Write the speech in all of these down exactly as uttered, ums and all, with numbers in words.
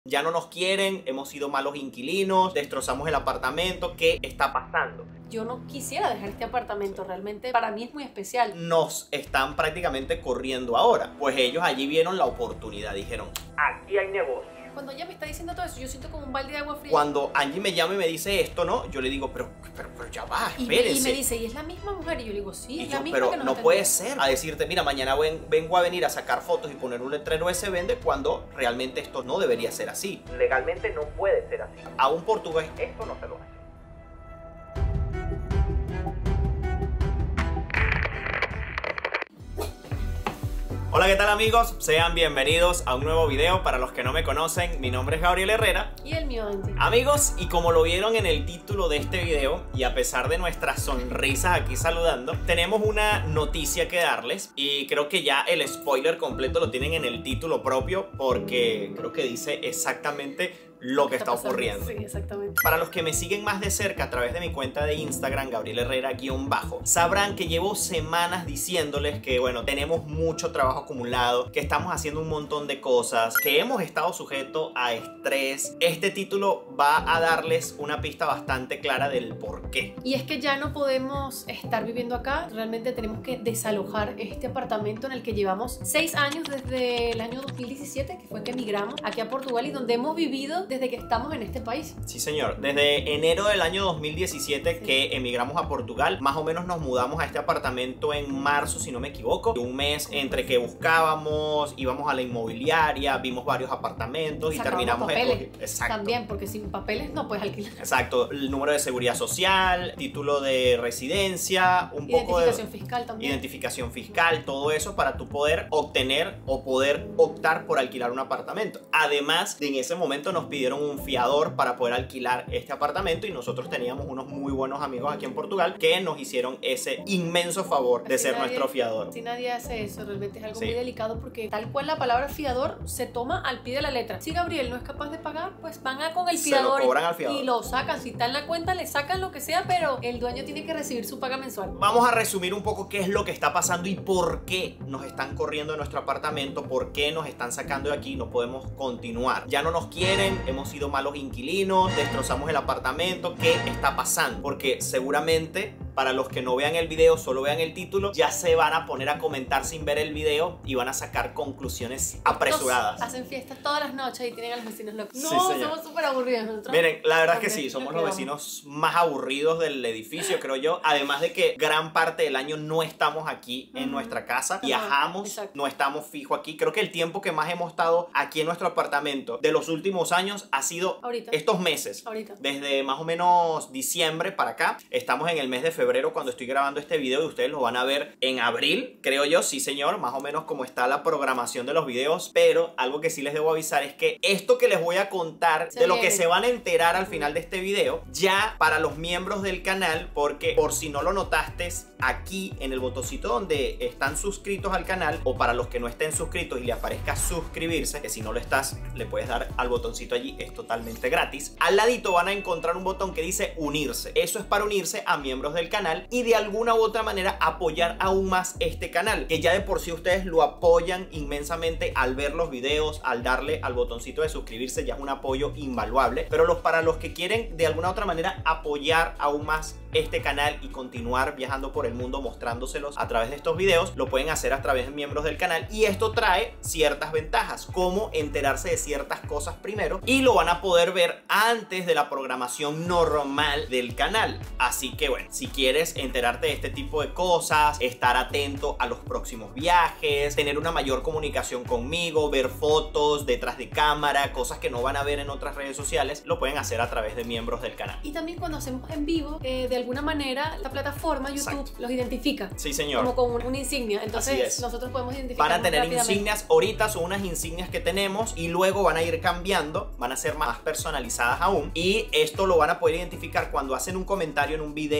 Ya no nos quieren, hemos sido malos inquilinos, destrozamos el apartamento. ¿Qué está pasando? Yo no quisiera dejar este apartamento, realmente para mí es muy especial. Nos están prácticamente corriendo ahora. Pues ellos allí vieron la oportunidad, dijeron, aquí hay negocio. Cuando ella me está diciendo todo eso, yo siento como un balde de agua fría. Cuando Angie me llama y me dice esto, ¿no? Yo le digo, pero, pero, pero ya va, espérense. Y me, y me dice, ¿y es la misma mujer? Y yo le digo, sí, y es yo, la misma pero que nos no atendió. puede ser a decirte, mira, mañana ven, vengo a venir a sacar fotos y poner un letrero de se vende, cuando realmente esto no debería ser así. Legalmente no puede ser así. A un portugués esto no se lo hace. Hola, ¿qué tal amigos? Sean bienvenidos a un nuevo video. Para los que no me conocen, mi nombre es Gabriel Herrera. Y el mío, Angie. Amigos, y como lo vieron en el título de este video, y a pesar de nuestras sonrisas aquí saludando, tenemos una noticia que darles. Y creo que ya el spoiler completo lo tienen en el título propio, porque creo que dice exactamente lo que está, está ocurriendo. Sí, exactamente. Para los que me siguen más de cerca a través de mi cuenta de Instagram, Gabriel Herrera guión bajo, sabrán que llevo semanas diciéndoles que, bueno, tenemos mucho trabajo acumulado, que estamos haciendo un montón de cosas, que hemos estado sujetos a estrés. Este título va a darles una pista bastante clara del por qué. Y es que ya no podemos estar viviendo acá, realmente tenemos que desalojar este apartamento en el que llevamos seis años desde el año dos mil diecisiete, que fue que emigramos aquí a Portugal y donde hemos vivido desde que estamos en este país. Sí, señor. Desde enero del año dos mil diecisiete sí. que emigramos a Portugal. Más o menos nos mudamos a este apartamento en marzo, si no me equivoco. Un mes entre que buscábamos, íbamos a la inmobiliaria, vimos varios apartamentos y terminamos papeles. Exacto. También, porque sin papeles no puedes alquilar. Exacto. El número de seguridad social, título de residencia, un poco de identificación fiscal también. Identificación fiscal, todo eso para tú poder obtener o poder optar por alquilar un apartamento. Además, en ese momento nos pidieron dieron un fiador para poder alquilar este apartamento y nosotros teníamos unos muy buenos amigos aquí en Portugal que nos hicieron ese inmenso favor de si ser nadie, nuestro fiador. Si nadie hace eso, realmente es algo sí. muy delicado porque tal cual la palabra fiador se toma al pie de la letra. Si Gabriel no es capaz de pagar, pues van a con el fiador, se lo cobran al fiador y lo sacan. Si está en la cuenta, le sacan lo que sea, pero el dueño tiene que recibir su paga mensual. Vamos a resumir un poco qué es lo que está pasando y por qué nos están corriendo de nuestro apartamento, por qué nos están sacando de aquí, no podemos continuar. Ya no nos quieren, hemos sido malos inquilinos, destrozamos el apartamento. ¿Qué está pasando? Porque seguramente para los que no vean el video, solo vean el título, ya se van a poner a comentar sin ver el video y van a sacar conclusiones apresuradas. Estos hacen fiestas todas las noches y tienen a los vecinos locos. Sí, no, señor. somos súper aburridos nosotros. Miren, la verdad es que sí, También, somos lo los que vecinos más aburridos del edificio, creo yo. Además de que gran parte del año no estamos aquí en uh-huh. nuestra casa, viajamos, Exacto. no estamos fijos aquí. Creo que el tiempo que más hemos estado aquí en nuestro apartamento de los últimos años ha sido Ahorita. estos meses. Ahorita. Desde más o menos diciembre para acá. Estamos en el mes de febrero cuando estoy grabando este video y ustedes lo van a ver en abril, creo yo, sí señor, más o menos como está la programación de los videos. Pero algo que sí les debo avisar es que esto que les voy a contar, se de lo viene. que se van a enterar al final de este video, ya para los miembros del canal, porque por si no lo notaste, aquí en el botoncito donde están suscritos al canal, o para los que no estén suscritos y le aparezca suscribirse, que si no lo estás, le puedes dar al botoncito allí, es totalmente gratis. Al ladito van a encontrar un botón que dice unirse. Eso es para unirse a miembros del canal y de alguna u otra manera apoyar aún más este canal, que ya de por sí ustedes lo apoyan inmensamente al ver los videos, al darle al botoncito de suscribirse, ya es un apoyo invaluable. Pero los, para los que quieren de alguna u otra manera apoyar aún más este canal y continuar viajando por el mundo mostrándoselos a través de estos videos, lo pueden hacer a través de miembros del canal y esto trae ciertas ventajas, como enterarse de ciertas cosas primero y lo van a poder ver antes de la programación normal del canal. Así que bueno, si quieres enterarte de este tipo de cosas, estar atento a los próximos viajes, tener una mayor comunicación conmigo, ver fotos detrás de cámara, cosas que no van a ver en otras redes sociales, lo pueden hacer a través de miembros del canal. Y también cuando hacemos en vivo, eh, de alguna manera la plataforma YouTube Exacto. los identifica. Sí, señor. Como con una insignia. Entonces nosotros podemos identificar. Van a tener insignias. Ahorita son unas insignias que tenemos y luego van a ir cambiando, van a ser más personalizadas aún. Y esto lo van a poder identificar cuando hacen un comentario en un video, en una publicación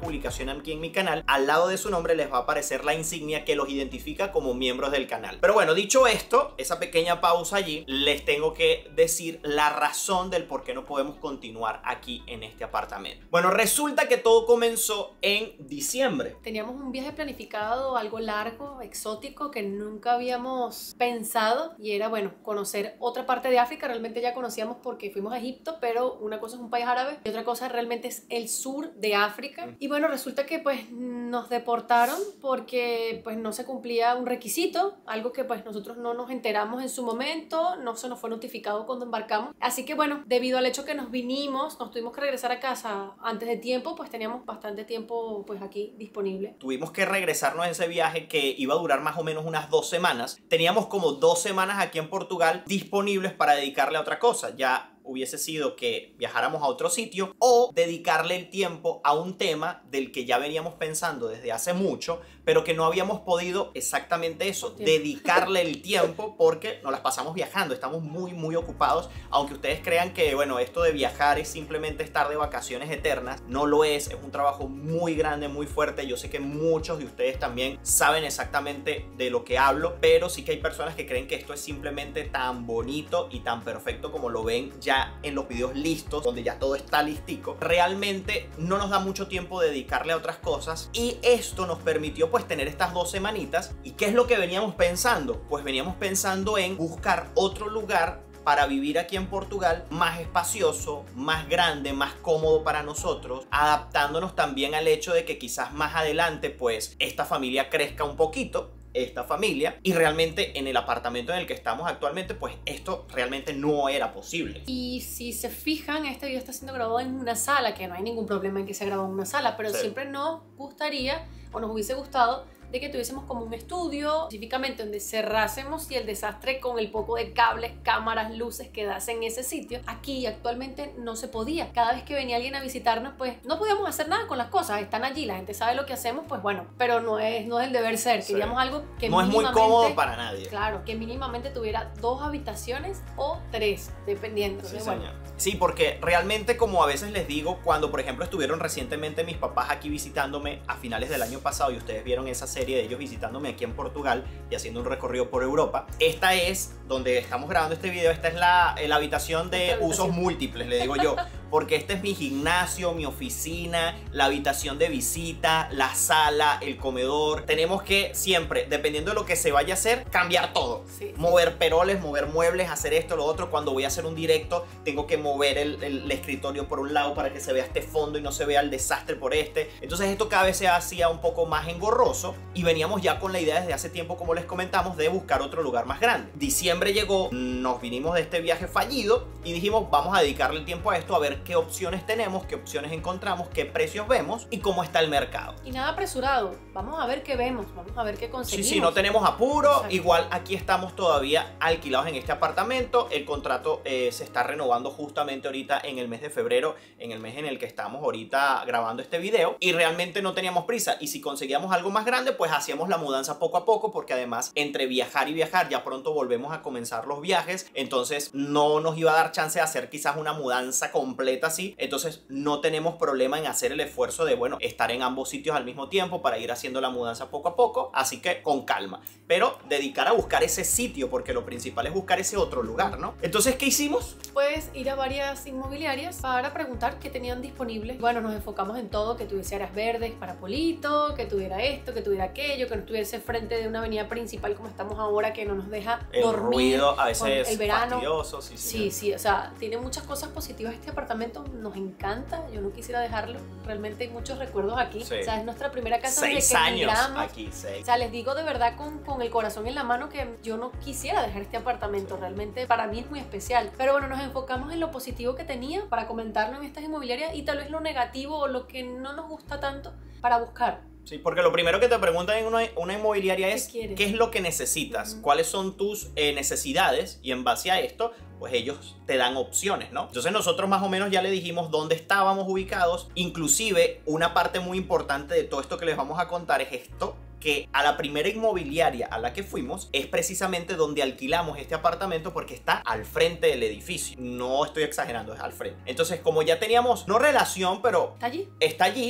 publicación aquí en mi canal, al lado de su nombre les va a aparecer la insignia que los identifica como miembros del canal. Pero bueno, dicho esto, esa pequeña pausa allí, les tengo que decir la razón del por qué no podemos continuar aquí en este apartamento. Bueno, resulta que todo comenzó en diciembre. Teníamos un viaje planificado, algo largo, exótico, que nunca habíamos pensado, y era, bueno, conocer otra parte de África. Realmente ya conocíamos porque fuimos a Egipto, pero una cosa es un país árabe y otra cosa realmente es el sur de África. Mm. Y bueno, resulta que pues nos deportaron porque pues no se cumplía un requisito, algo que pues nosotros no nos enteramos en su momento, no se nos fue notificado cuando embarcamos. Así que bueno, debido al hecho que nos vinimos, nos tuvimos que regresar a casa antes de tiempo, pues teníamos bastante tiempo pues aquí disponible. Tuvimos que regresarnos en ese viaje que iba a durar más o menos unas dos semanas. Teníamos como dos semanas aquí en Portugal disponibles para dedicarle a otra cosa. Ya hubiese sido que viajáramos a otro sitio o dedicarle el tiempo a un tema del que ya veníamos pensando desde hace mucho, pero que no habíamos podido exactamente eso, dedicarle el tiempo porque nos las pasamos viajando, estamos muy muy ocupados, aunque ustedes crean que bueno, esto de viajar es simplemente estar de vacaciones eternas, no lo es, es un trabajo muy grande, muy fuerte. Yo sé que muchos de ustedes también saben exactamente de lo que hablo, pero sí que hay personas que creen que esto es simplemente tan bonito y tan perfecto como lo ven ya en los videos listos, donde ya todo está listico. Realmente no nos da mucho tiempo dedicarle a otras cosas y esto nos permitió pues tener estas dos semanitas. ¿Y qué es lo que veníamos pensando? Pues veníamos pensando en buscar otro lugar para vivir aquí en Portugal, más espacioso, más grande, más cómodo para nosotros, adaptándonos también al hecho de que quizás más adelante pues esta familia crezca un poquito, esta familia, y realmente en el apartamento en el que estamos actualmente pues esto realmente no era posible. Y si se fijan, este video está siendo grabado en una sala, que no hay ningún problema en que sea grabado en una sala, pero sí, siempre nos gustaría o nos hubiese gustado de que tuviésemos como un estudio específicamente donde cerrásemos y el desastre con el poco de cables, cámaras, luces quedase en ese sitio. Aquí actualmente no se podía. Cada vez que venía alguien a visitarnos pues no podíamos hacer nada con las cosas, están allí, la gente sabe lo que hacemos, pues bueno, pero no es, no es el deber ser. Sí. Queríamos algo que no es muy cómodo para nadie. Claro, que mínimamente tuviera dos habitaciones o tres, dependiendo. Sí, de, bueno. Sí, porque realmente, como a veces les digo, cuando por ejemplo estuvieron recientemente mis papás aquí visitándome a finales del año pasado y ustedes vieron esa serie de ellos visitándome aquí en Portugal y haciendo un recorrido por Europa, esta es donde estamos grabando este video, esta es la, la habitación de usos múltiples, le digo yo, porque este es mi gimnasio, mi oficina, la habitación de visita, la sala, el comedor. Tenemos que siempre, dependiendo de lo que se vaya a hacer, cambiar todo. Sí. Mover peroles, mover muebles, hacer esto, lo otro. Cuando voy a hacer un directo, tengo que mover el, el, el escritorio por un lado para que se vea este fondo y no se vea el desastre por este. Entonces esto cada vez se hacía un poco más engorroso y veníamos ya con la idea desde hace tiempo, como les comentamos, de buscar otro lugar más grande. Diciembre llegó, nos vinimos de este viaje fallido y dijimos, vamos a dedicarle el tiempo a esto, a ver qué opciones tenemos, qué opciones encontramos, qué precios vemos y cómo está el mercado. Y nada apresurado, vamos a ver qué vemos, vamos a ver qué conseguimos. Sí, sí, no tenemos apuro. Exacto. Igual aquí estamos todavía alquilados en este apartamento, el contrato eh, se está renovando justamente ahorita en el mes de febrero, en el mes en el que estamos ahorita grabando este video, y realmente no teníamos prisa, y si conseguíamos algo más grande pues hacíamos la mudanza poco a poco, porque además entre viajar y viajar ya pronto volvemos a comenzar los viajes, entonces no nos iba a dar chance de hacer quizás una mudanza completa así, entonces no tenemos problema en hacer el esfuerzo de, bueno, estar en ambos sitios al mismo tiempo para ir haciendo la mudanza poco a poco, así que con calma, pero dedicar a buscar ese sitio, porque lo principal es buscar ese otro lugar, ¿no? Entonces, ¿qué hicimos? Pues ir a varias inmobiliarias para preguntar qué tenían disponible. Bueno, nos enfocamos en todo, que tuviese áreas verdes para Polito, que tuviera esto, que tuviera aquello, que no estuviese frente de una avenida principal como estamos ahora, que no nos deja el dormir. Ruido a veces el verano. Fastidioso, sí, sí. Sí, sí, o sea, tiene muchas cosas positivas este apartamento. Nos encanta, yo no quisiera dejarlo, realmente hay muchos recuerdos aquí. Sí. O sea, es nuestra primera casa seis desde que años emigramos. Aquí, seis. O sea, les digo de verdad con, con el corazón en la mano que yo no quisiera dejar este apartamento, realmente para mí es muy especial. Pero bueno, nos enfocamos en lo positivo que tenía para comentarlo en estas inmobiliarias y tal vez lo negativo o lo que no nos gusta tanto para buscar. Sí, porque lo primero que te preguntan en una, una inmobiliaria es ¿Qué, ¿qué es lo que necesitas? Uh-huh. ¿Cuáles son tus eh, necesidades? Y en base a esto, pues ellos te dan opciones, ¿no? Entonces nosotros más o menos ya le dijimos dónde estábamos ubicados. Inclusive una parte muy importante de todo esto que les vamos a contar es esto, que a la primera inmobiliaria a la que fuimos es precisamente donde alquilamos este apartamento, porque está al frente del edificio. No estoy exagerando, es al frente. Entonces, como ya teníamos, no relación, pero ¿Está allí? Está allí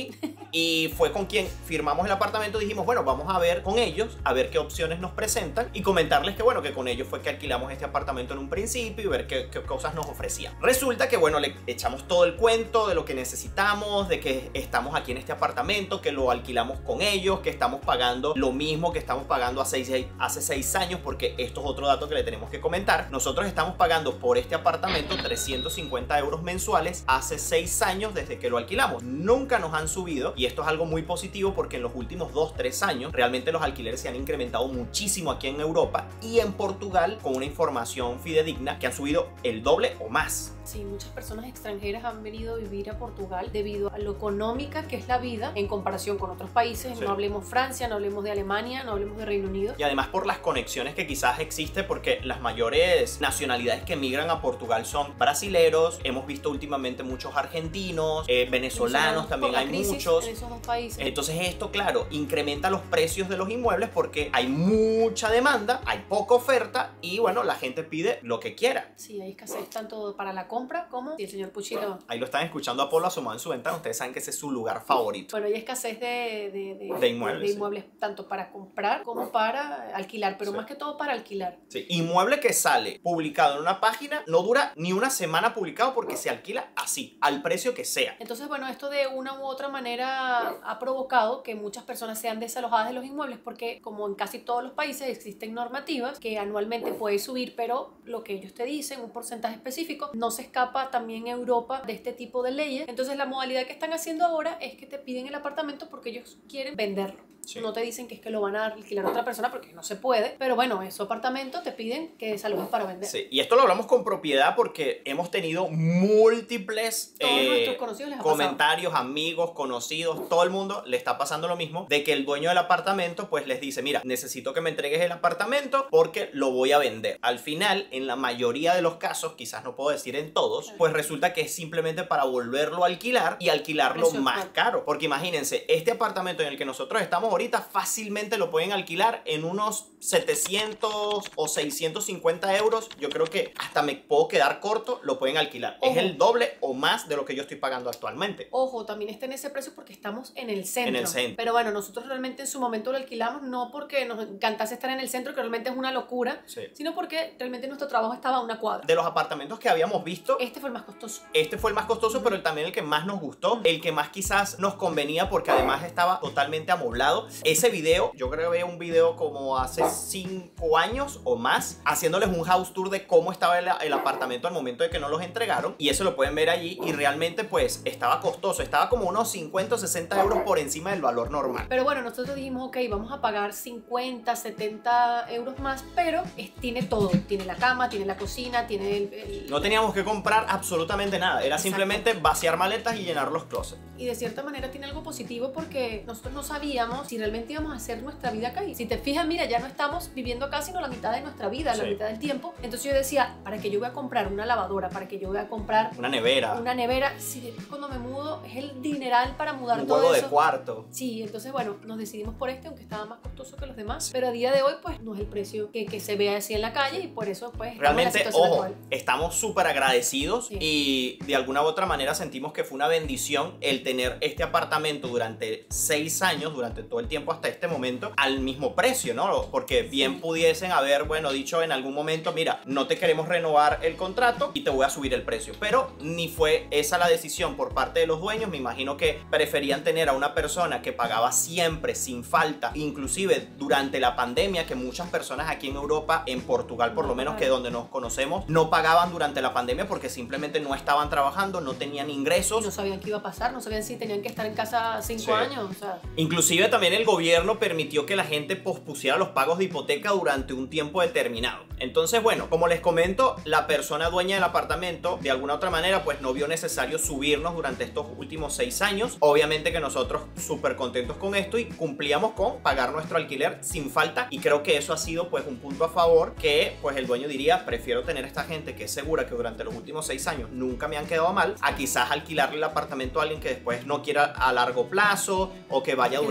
y fue con quien firmamos el apartamento. Dijimos, bueno, vamos a ver con ellos, a ver qué opciones nos presentan y comentarles que bueno, que con ellos fue que alquilamos este apartamento en un principio y ver qué, qué cosas nos ofrecían. Resulta que bueno, le echamos todo el cuento de lo que necesitamos, de que estamos aquí en este apartamento, que lo alquilamos con ellos, que estamos pagando lo mismo que estamos pagando hace seis, hace seis años, porque esto es otro dato que le tenemos que comentar. Nosotros estamos pagando por este apartamento trescientos cincuenta euros mensuales hace seis años desde que lo alquilamos. Nunca nos han subido y esto es algo muy positivo porque en los últimos dos tres años realmente los alquileres se han incrementado muchísimo aquí en Europa y en Portugal, con una información fidedigna, que han subido el doble o más. Sí, muchas personas extranjeras han venido a vivir a Portugal debido a lo económica que es la vida en comparación con otros países. Sí. No hablemos Francia, no hablemos de Alemania, no hablemos de Reino Unido. Y además por las conexiones que quizás existe, porque las mayores nacionalidades que migran a Portugal son brasileros, hemos visto últimamente muchos argentinos, eh, venezolanos también hay muchos. En esos dos países. Entonces esto, claro, incrementa los precios de los inmuebles porque hay mucha demanda, hay poca oferta y bueno, la gente pide lo que quiera. Sí, hay escasez tanto para la compra como si el señor Puchito. Ahí lo están escuchando a Polo asomado en su ventana, ustedes saben que ese es su lugar favorito. Bueno, hay escasez de, de, de, de inmuebles, de inmuebles sí. Tanto para comprar como para alquilar, pero sí. Más que todo para alquilar. Sí, inmueble que sale publicado en una página no dura ni una semana publicado porque se alquila así, al precio que sea. Entonces, bueno, esto de una u otra manera ha provocado que muchas personas sean desalojadas de los inmuebles porque, como en casi todos los países, existen normativas que anualmente puedes subir, pero lo que ellos te dicen, un porcentaje específico, no se escapa también Europa de este tipo de leyes. Entonces la modalidad que están haciendo ahora es que te piden el apartamento porque ellos quieren venderlo. Sí. No te dicen que es que lo van a alquilar a otra persona porque no se puede, pero bueno, esos apartamentos te piden que desalojes para vender. Sí, y esto lo hablamos con propiedad porque hemos tenido múltiples eh, comentarios, amigos, conocidos, todo el mundo le está pasando lo mismo, de que el dueño del apartamento pues les dice, mira, necesito que me entregues el apartamento porque lo voy a vender. Al final, en la mayoría de los casos, quizás no puedo decir en todos, pues resulta que es simplemente para volverlo a alquilar y alquilarlo Eso más caro. caro. Porque imagínense, este apartamento en el que nosotros estamos ahorita fácilmente lo pueden alquilar en unos setecientos o seiscientos cincuenta euros. Yo creo que hasta me puedo quedar corto, lo pueden alquilar. Ojo. Es el doble o más de lo que yo estoy pagando actualmente. Ojo, también está en ese precio porque estamos en el centro. En el centro. Pero bueno, nosotros realmente en su momento lo alquilamos no porque nos encantase estar en el centro, que realmente es una locura, sí. Sino porque realmente nuestro trabajo estaba a una cuadra. De los apartamentos que habíamos visto, este fue el más costoso. Este fue el más costoso, uh-huh. Pero también el que más nos gustó, uh-huh. El que más quizás nos convenía porque además estaba totalmente amoblado. Ese video, yo creo que veía un video como hace cinco años o más, haciéndoles un house tour de cómo estaba el, el apartamento al momento de que nos los entregaron, y eso lo pueden ver allí, y realmente pues estaba costoso, estaba como unos cincuenta o sesenta euros por encima del valor normal. Pero bueno, nosotros dijimos, ok, vamos a pagar cincuenta, setenta euros más, pero es, tiene todo, tiene la cama, tiene la cocina, tiene el, el... No teníamos que comprar absolutamente nada, era Exacto. Simplemente vaciar maletas y llenar los closets. Y de cierta manera tiene algo positivo porque nosotros no sabíamos si realmente íbamos a hacer nuestra vida acá. Y si te fijas, mira, ya no estamos viviendo acá sino la mitad de nuestra vida, sí. La mitad del tiempo. Entonces yo decía, ¿para qué yo voy a comprar una lavadora? ¿Para qué yo voy a comprar una nevera? Una nevera. Si después cuando me mudo es el dineral para mudar un todo juego eso. de cuarto. Sí, entonces bueno, nos decidimos por este, aunque estaba más costoso que los demás. Sí. Pero a día de hoy pues no es el precio que, que se ve así en la calle y por eso pues realmente, ojo, actual. Estamos súper agradecidos, sí. Y de alguna u otra manera sentimos que fue una bendición el tener este apartamento durante seis años, durante todo el tiempo hasta este momento, al mismo precio, ¿no? Porque bien sí. Pudiesen haber, bueno, dicho en algún momento, mira, no te queremos renovar el contrato y te voy a subir el precio, pero ni fue esa la decisión por parte de los dueños. Me imagino que preferían tener a una persona que pagaba siempre, sin falta, inclusive durante la pandemia, que muchas personas aquí en Europa, en Portugal por lo menos, que donde nos conocemos, no pagaban durante la pandemia porque simplemente no estaban trabajando, no tenían ingresos. Y no sabían qué iba a pasar, no sabían si tenían que estar en casa cinco sí. años. O sea. Inclusive también el gobierno permitió que la gente pospusiera los pagos de hipoteca durante un tiempo determinado. Entonces, bueno, como les comento, la persona dueña del apartamento, de alguna otra manera, pues no vio necesario subirnos durante estos últimos seis años. Obviamente que nosotros súper contentos con esto y cumplíamos con pagar nuestro alquiler sin falta, y creo que eso ha sido pues un punto a favor, que pues el dueño diría, prefiero tener esta gente que es segura que durante los últimos seis años nunca me han quedado mal, a quizás alquilarle el apartamento a alguien que después no quiera a largo plazo o que vaya a durar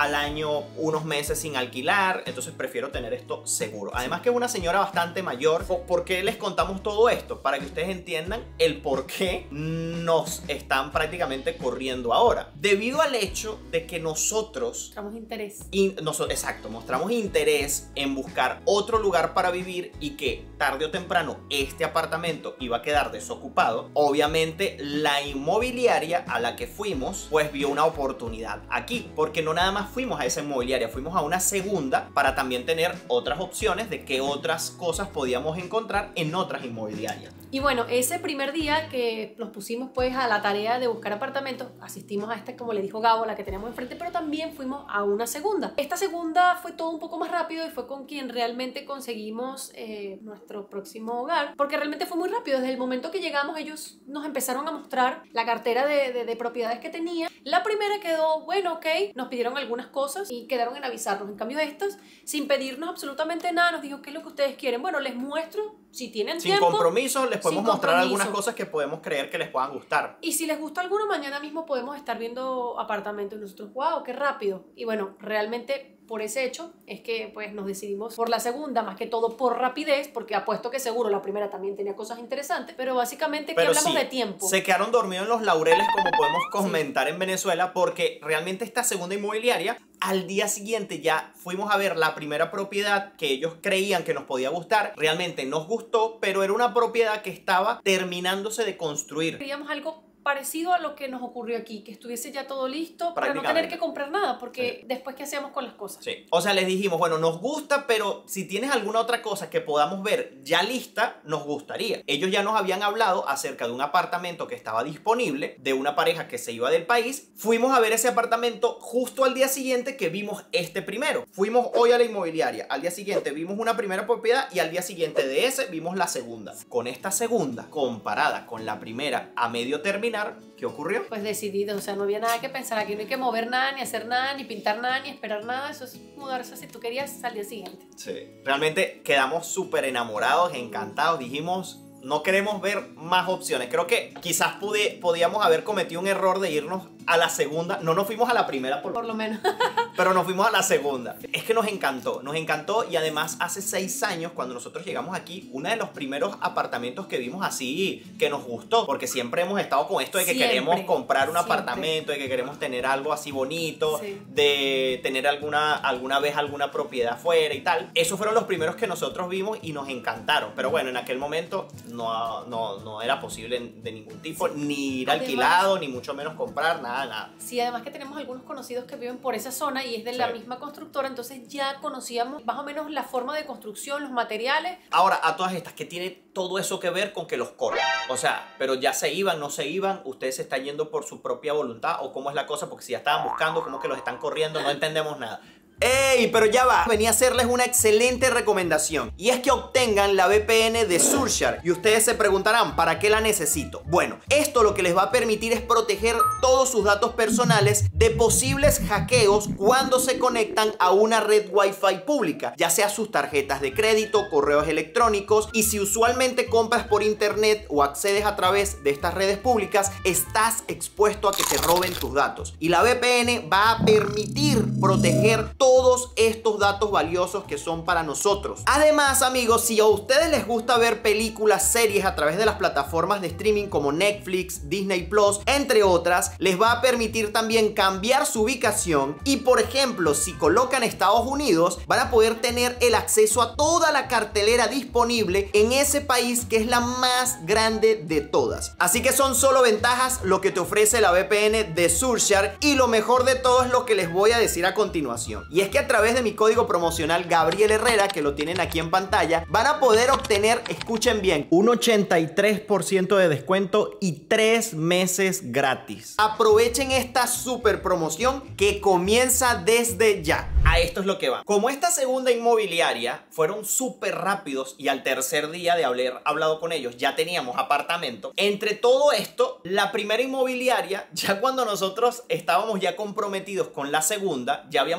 al año unos meses sin alquilar, entonces prefiero tener esto seguro. Además que es una señora bastante mayor. ¿Por qué les contamos todo esto? Para que ustedes entiendan el por qué nos están prácticamente corriendo ahora. Debido al hecho de que nosotros mostramos interés. In, nos, exacto, mostramos interés en buscar otro lugar para vivir y que tarde o temprano este apartamento iba a quedar desocupado. Obviamente la inmobiliaria a la que fuimos pues vio una oportunidad aquí, porque no nada más fuimos a esa inmobiliaria, fuimos a una segunda para también tener otras opciones de qué otras cosas podíamos encontrar en otras inmobiliarias. Y bueno, ese primer día que nos pusimos pues a la tarea de buscar apartamentos, asistimos a este, como le dijo Gabo, la que tenemos enfrente, pero también fuimos a una segunda. Esta segunda fue todo un poco más rápido y fue con quien realmente conseguimos eh, nuestro próximo hogar, porque realmente fue muy rápido. Desde el momento que llegamos ellos nos empezaron a mostrar la cartera de, de, de propiedades que tenía. La primera quedó, bueno, ok, nos pidieron algunas cosas y quedaron en avisarnos. En cambio estas, sin pedirnos absolutamente nada, nos dijo, ¿qué es lo que ustedes quieren? Bueno, les muestro, si tienen sin tiempo. Sin compromiso, les podemos mostrar compromiso. algunas cosas que podemos creer que les puedan gustar. Y si les gusta alguno, mañana mismo podemos estar viendo apartamentos y nosotros, wow, qué rápido. Y bueno, realmente por ese hecho es que pues nos decidimos por la segunda, más que todo por rapidez, porque apuesto que seguro la primera también tenía cosas interesantes, pero básicamente que hablamos sí, de tiempo. Se quedaron dormidos en los laureles, como podemos comentar sí. en Venezuela, porque realmente esta segunda inmobiliaria, al día siguiente ya fuimos a ver la primera propiedad que ellos creían que nos podía gustar. Realmente nos gustó, pero era una propiedad que estaba terminándose de construir. Queríamos algo parecido a lo que nos ocurrió aquí, que estuviese ya todo listo para no tener que comprar nada, porque sí. después ¿qué hacíamos con las cosas? Sí. O sea, les dijimos, bueno, nos gusta, pero si tienes alguna otra cosa que podamos ver ya lista, nos gustaría. Ellos ya nos habían hablado acerca de un apartamento que estaba disponible, de una pareja que se iba del país. Fuimos a ver ese apartamento justo al día siguiente que vimos este primero. Fuimos hoy a la inmobiliaria, al día siguiente vimos una primera propiedad y al día siguiente de ese vimos la segunda. Con esta segunda, comparada con la primera a medio término, ¿qué ocurrió? Pues decidido, o sea, no había nada que pensar aquí, no hay que mover nada, ni hacer nada, ni pintar nada, ni esperar nada, eso es mudarse si tú querías al día siguiente. Sí, realmente quedamos súper enamorados, encantados, dijimos, no queremos ver más opciones. Creo que quizás pude, podíamos haber cometido un error de irnos a la segunda, no nos fuimos a la primera por, por lo menos, pero nos fuimos a la segunda. Es que nos encantó, nos encantó y además hace seis años cuando nosotros llegamos aquí, uno de los primeros apartamentos que vimos así que nos gustó, porque siempre hemos estado con esto de que siempre, queremos comprar un siempre. apartamento, de que queremos tener algo así bonito, sí. de tener alguna, alguna vez alguna propiedad afuera y tal. Esos fueron los primeros que nosotros vimos y nos encantaron, pero bueno, en aquel momento no, no, no era posible de ningún tipo, sí. ni ir además, alquilado, ni mucho menos comprar, nada. Nada. Sí, además que tenemos algunos conocidos que viven por esa zona y es de sí. la misma constructora, entonces ya conocíamos más o menos la forma de construcción, los materiales. Ahora, a todas estas, que tiene todo eso que ver con que los corren. O sea, pero ya se iban, no se iban, ustedes se están yendo por su propia voluntad o cómo es la cosa, porque si ya estaban buscando, cómo que los están corriendo, no entendemos nada. ¡Ey! Pero ya va, venía a hacerles una excelente recomendación y es que obtengan la V P N de Surfshark y ustedes se preguntarán, ¿para qué la necesito? Bueno, esto lo que les va a permitir es proteger todos sus datos personales de posibles hackeos cuando se conectan a una red Wi-Fi pública, ya sea sus tarjetas de crédito, correos electrónicos, y si usualmente compras por internet o accedes a través de estas redes públicas, estás expuesto a que te roben tus datos y la V P N va a permitir proteger todo todos estos datos valiosos que son para nosotros. Además, amigos, si a ustedes les gusta ver películas, series a través de las plataformas de streaming como Netflix, Disney Plus, entre otras, les va a permitir también cambiar su ubicación y, por ejemplo, si colocan Estados Unidos, van a poder tener el acceso a toda la cartelera disponible en ese país que es la más grande de todas. Así que son solo ventajas lo que te ofrece la V P N de Surfshark y lo mejor de todo es lo que les voy a decir a continuación. Y es que a través de mi código promocional Gabriel Herrera, que lo tienen aquí en pantalla, van a poder obtener, escuchen bien, un ochenta y tres por ciento de descuento y tres meses gratis. Aprovechen esta super promoción que comienza desde ya. A esto es lo que va. Como esta segunda inmobiliaria fueron súper rápidos y al tercer día de haber hablado con ellos ya teníamos apartamento, entre todo esto, la primera inmobiliaria, ya cuando nosotros estábamos ya comprometidos con la segunda, ya habíamos firmado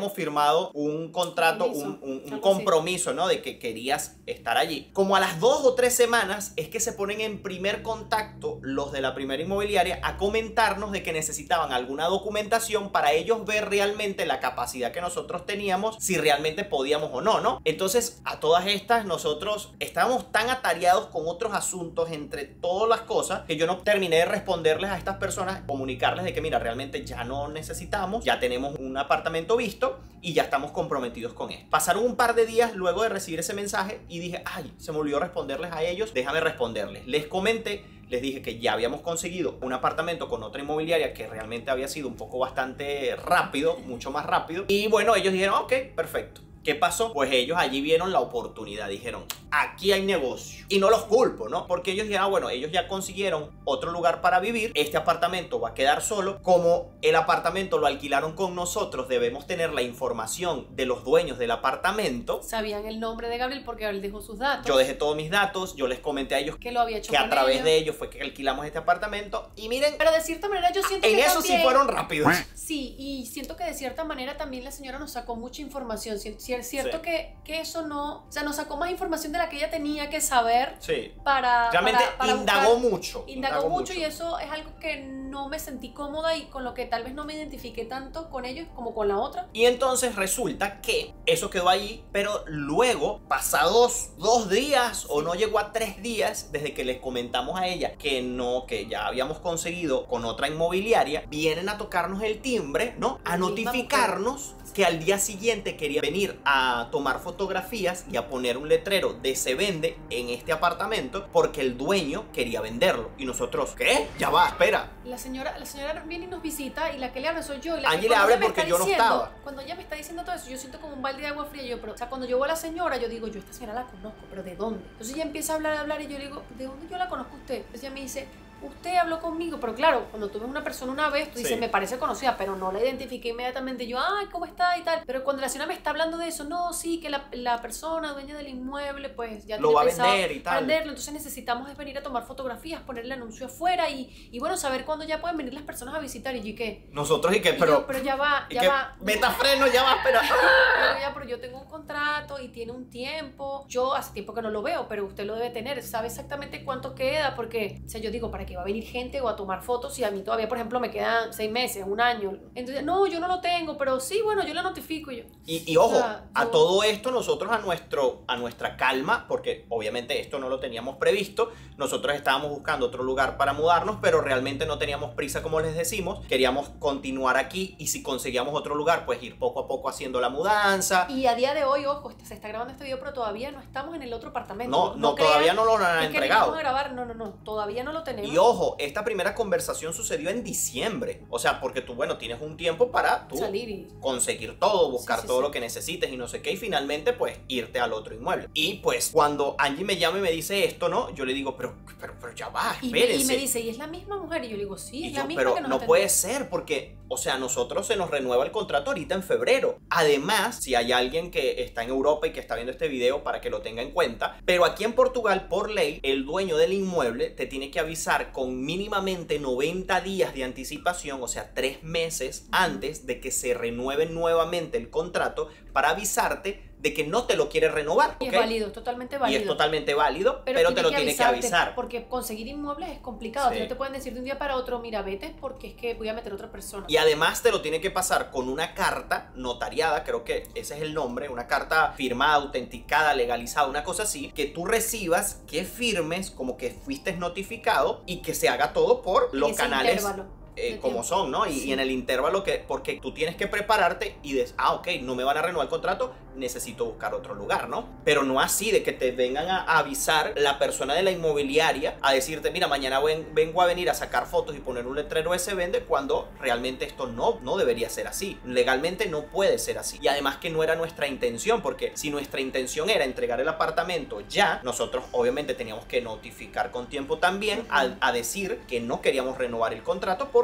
firmado un contrato, un, un, un compromiso, ¿no? De que querías estar allí. Como a las dos o tres semanas es que se ponen en primer contacto los de la primera inmobiliaria a comentarnos de que necesitaban alguna documentación para ellos ver realmente la capacidad que nosotros teníamos, si realmente podíamos o no, ¿no? Entonces, a todas estas, nosotros estábamos tan atareados con otros asuntos entre todas las cosas que yo no terminé de responderles a estas personas, comunicarles de que mira, realmente ya no necesitamos, ya tenemos un apartamento visto y ya estamos comprometidos con él. Pasaron un par de días luego de recibir ese mensaje y dije, ay, se me olvidó responderles a ellos, déjame responderles. Les comenté, les dije que ya habíamos conseguido un apartamento con otra inmobiliaria que realmente había sido un poco bastante rápido, mucho más rápido. Y bueno, ellos dijeron, ok, perfecto. ¿Qué pasó? Pues ellos allí vieron la oportunidad, dijeron, aquí hay negocio. Y no los culpo, ¿no? Porque ellos dijeron, ah, bueno, ellos ya consiguieron otro lugar para vivir, este apartamento va a quedar solo. Como el apartamento lo alquilaron con nosotros, debemos tener la información de los dueños del apartamento. Sabían el nombre de Gabriel porque él dejó sus datos. Yo dejé todos mis datos, yo les comenté a ellos que lo había hecho que con a través ellos. de ellos fue que alquilamos este apartamento. Y miren, pero de cierta manera yo siento en que eso también, sí fueron rápidos. Sí, y siento que de cierta manera también la señora nos sacó mucha información. Es cierto Sí. que, que eso no, o sea, nos sacó más información de la que ella tenía que saber. Sí. Para, Realmente para, para indagó buscar. mucho. Indagó, indagó mucho, y eso es algo que no me sentí cómoda y con lo que tal vez no me identifiqué tanto con ellos como con la otra. Y entonces resulta que eso quedó allí, pero luego, pasados dos días sí. o no llegó a tres días desde que les comentamos a ella que no, que ya habíamos conseguido con otra inmobiliaria, vienen a tocarnos el timbre, ¿no? A notificarnos que al día siguiente quería venir a tomar fotografías y a poner un letrero de se vende en este apartamento porque el dueño quería venderlo. Y nosotros, ¿qué? Ya va, espera. La señora, la señora viene y nos visita y la que le habla soy yo. Y la Angie que le abre porque yo diciendo, no estaba. Cuando ella me está diciendo todo eso, yo siento como un balde de agua fría. Yo, pero, o sea, cuando yo veo a la señora, yo digo, yo esta señora la conozco, pero ¿de dónde? Entonces ella empieza a hablar, a hablar y yo le digo, ¿de dónde yo la conozco a usted? Entonces ella me dice, usted habló conmigo, pero claro, cuando tú ves una persona una vez, tú dices, sí. me parece conocida, pero no la identifiqué inmediatamente. Yo, ay, ¿cómo está? Y tal. Pero cuando la señora me está hablando de eso, no, sí, que la, la persona dueña del inmueble, pues ya lo va a vender y tal. venderlo, entonces necesitamos es venir a tomar fotografías, poner el anuncio afuera y, y bueno, saber cuándo ya pueden venir las personas a visitar. Y yo, ¿y qué? Nosotros, ¿y qué? Y Pero, yo, pero ya va, ya que, va. Meta freno, ya va, espera. Pero ya, pero yo tengo un contrato y tiene un tiempo. Yo hace tiempo que no lo veo, pero usted lo debe tener. Sabe exactamente cuánto queda, porque, o sea, yo digo, ¿para qué va a venir gente o a tomar fotos y a mí todavía, por ejemplo, me quedan seis meses, un año? Entonces, no, yo no lo tengo, pero sí, bueno, yo lo notifico. Y, yo, y, y ojo, o sea, a yo... todo esto nosotros a, nuestro, a nuestra calma, porque obviamente esto no lo teníamos previsto, nosotros estábamos buscando otro lugar para mudarnos, pero realmente no teníamos prisa, como les decimos, queríamos continuar aquí y si conseguíamos otro lugar, pues ir poco a poco haciendo la mudanza. Y a día de hoy, ojo, se está grabando este video, pero todavía no estamos en el otro apartamento. No, no, no todavía no lo han es entregado. Que a grabar. No, no, no, todavía no lo tenemos. Y ojo, esta primera conversación sucedió en diciembre, o sea, porque tú, bueno, tienes un tiempo para tú salir y conseguir todo, buscar sí, sí, todo sí. lo que necesites y no sé qué, y finalmente, pues, irte al otro inmueble. Y pues, cuando Angie me llama y me dice esto, ¿no? Yo le digo, pero, pero, pero ya va, espérense. Y me, y me dice, ¿y es la misma mujer? Y yo le digo, sí, y es yo, la misma pero que nos no atendió. Puede ser, porque, o sea, nosotros se nos renueva el contrato ahorita en febrero. Además, si hay alguien que está en Europa y que está viendo este video, para que lo tenga en cuenta, pero aquí en Portugal, por ley, el dueño del inmueble te tiene que avisar con mínimamente noventa días de anticipación, o sea, tres meses antes de que se renueve nuevamente el contrato, para avisarte de que no te lo quiere renovar. Y ¿okay? es válido, totalmente válido. Y es totalmente válido, pero, pero te lo tiene que avisar. Porque conseguir inmuebles es complicado. Sí. No te pueden decir de un día para otro, mira, vete porque es que voy a meter a otra persona. Y además te lo tiene que pasar con una carta notariada, creo que ese es el nombre, una carta firmada, autenticada, legalizada, una cosa así, que tú recibas, que firmes como que fuiste notificado y que se haga todo por los canales. Intervalo. Eh, como son, ¿no? Y, sí. y en el intervalo que, porque tú tienes que prepararte y des, ah, ok, no me van a renovar el contrato, necesito buscar otro lugar, ¿no? Pero no así de que te vengan a, a avisar la persona de la inmobiliaria a decirte, mira, mañana ven, vengo a venir a sacar fotos y poner un letrero de se vende, cuando realmente esto no, no debería ser así. Legalmente no puede ser así. Y además que no era nuestra intención, porque si nuestra intención era entregar el apartamento ya, nosotros obviamente teníamos que notificar con tiempo también a, a decir que no queríamos renovar el contrato, por porque